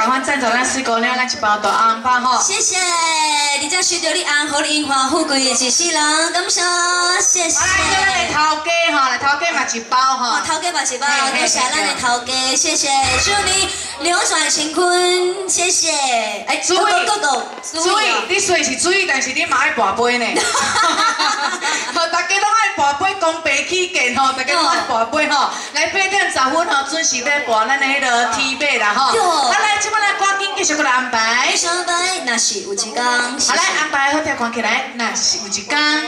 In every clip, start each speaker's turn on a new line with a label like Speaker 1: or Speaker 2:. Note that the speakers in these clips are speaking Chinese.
Speaker 1: 赶快赞助咱水姑娘，咱一包大红包吼。
Speaker 2: 谢谢，你才收到你红，互你荣华富贵的一世人，感谢，谢谢。
Speaker 1: 来，咱的头家吼，来头家嘛一包吼。
Speaker 2: 头家嘛一包，多谢咱的头家，谢谢，祝你扭转乾坤，谢谢。哎，
Speaker 1: 注意，你虽是注意，但是你嘛爱跋杯呢。吼，大家拢爱跋杯，公平起见吼，大家拢爱跋杯吼。来8点10分吼，准时要跋咱的迄个天马啦吼。啊，来，即摆咱赶紧继续过来安排。
Speaker 2: 安排，若是有一天。
Speaker 1: 好来，安排好条看起来，若是有一天。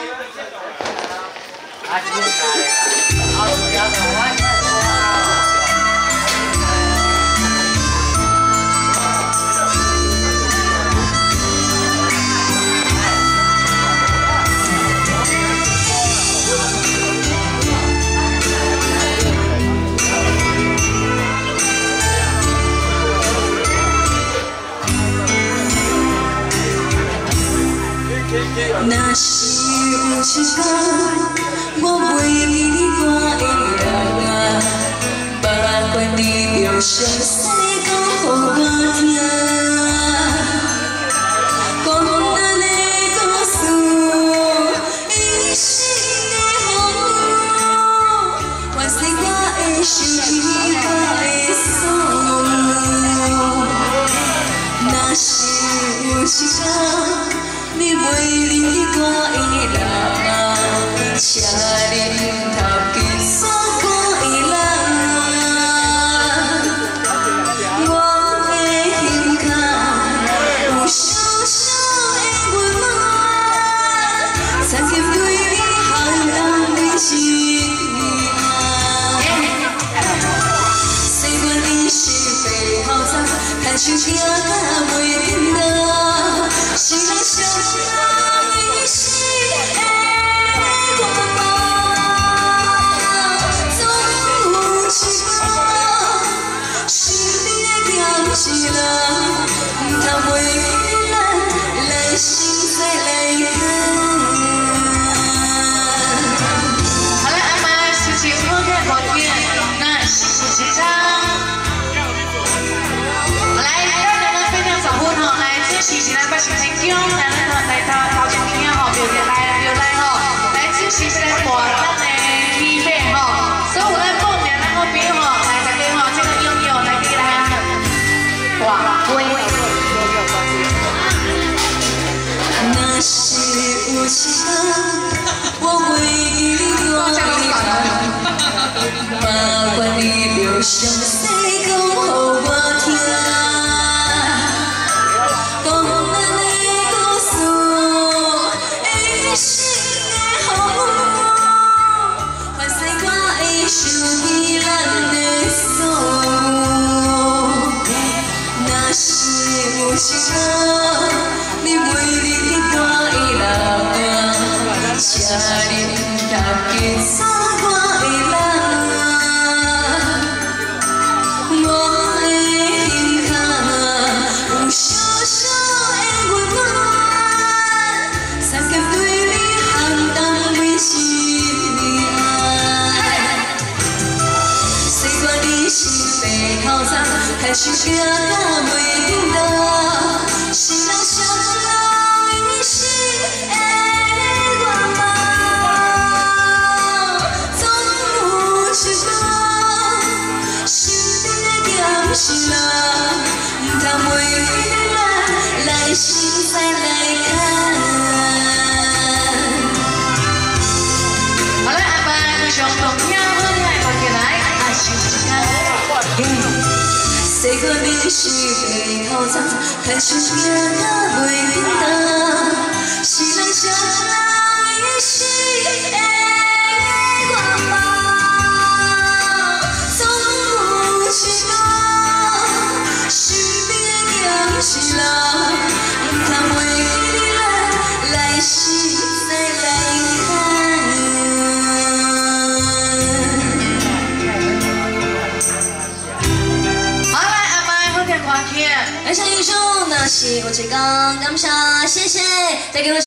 Speaker 2: 若是有一天，我袂记我的人，别管你要详细讲予我听，讲咱的故事，一生的风，还是我会想起我的锁。若是有一天，你袂离我的人，请你头家做我的人。我的心坎有小小的温暖，参见对你行人的心爱。虽然你是白头苍，看手行甲袂紧当，是人相人一世的光芒。总有一天，心里的咸是人，唔通袂记咱来生再来看。
Speaker 1: 好来，安排事情好看好听，那是一张。来，咱8点10分吼，来，这是咱北新新疆，来头前听吼，就来吼，来，这是来播咱的天马吼，所有咱报名咱好朋友吼，来大家吼，这个拥有来给咱挂杯。
Speaker 2: 若是有一天，我袂记我的人，麻烦你着详细讲予我听，讲咱的故事，一生的风，还是我会想起咱的锁。若是有一天，你袂离我的人，请恁大家做我的人。我的心坎有小小的温暖，参见对你行动的心爱。虽然你是白头苍，看手行甲袂紧当，是人相人一世的光芒。总有一天，心里的咸是人，唔通袂记咱来生再来看。
Speaker 1: 好来，安排非常动听好听的看起来，啊，是一天。
Speaker 2: 虽然你是白头苍，看手行甲袂紧当，是人相人一世的光芒。总有一天，心里的咸是人，唔通袂记咱来生再来看。
Speaker 1: 好来，安排好听看起。
Speaker 2: 而上英雄，那是有一天，感谢，谢谢，再给我。